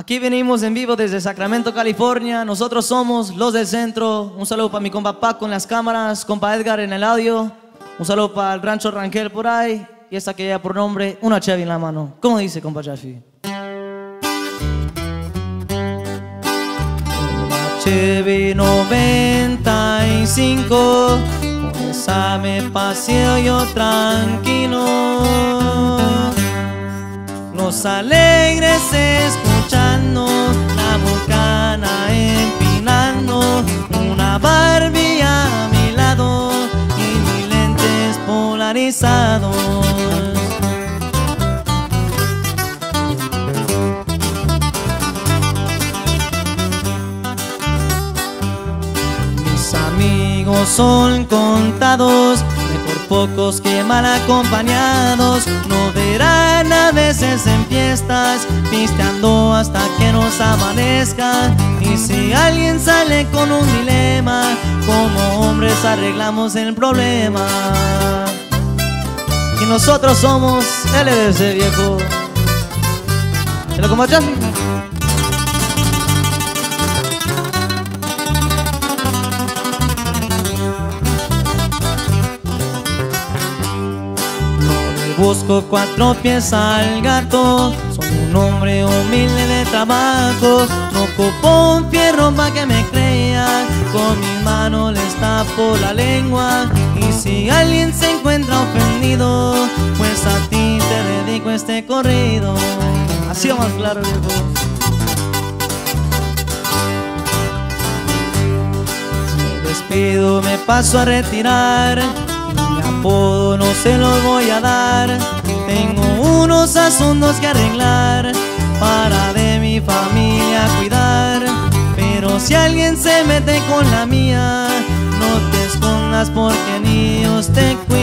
Aquí venimos en vivo desde Sacramento, California. Nosotros somos los del centro. Un saludo para mi compa Paco en las cámaras, compa Edgar en el audio. Un saludo para el Rancho Rangel por ahí. Y esta que lleva por nombre Una Chevy en la mano. ¿Cómo dice, compa Jaffe? Una Chevy 95, con esa me paseo yo tranquilo. Los alegres escuchando, la bucana empinando, una Barbie a mi lado y mis lentes polarizados. Mis amigos son contados, mejor pocos que mal acompañados. No verán a veces en fiestas, pisteando hasta que nos amanezca. Y si alguien sale con un dilema, como hombres arreglamos el problema. Y nosotros somos LDC, viejo. ¿Se lo compartás? Busco 4 pies al gato, soy un hombre humilde de trabajo. No ocupo un fierro pa' que me crean, con mis manos les tapo la lengua. Y si alguien se encuentra ofendido, pues a ti te dedico este corrido. Así o más claro, viejo. Me despido, me paso a retirar. Mi apodo no se los voy a dar. Tengo unos asuntos que arreglar para de mi familia cuidar. Pero si alguien se mete con la mía, no te escondas porque ni Dios te cuida.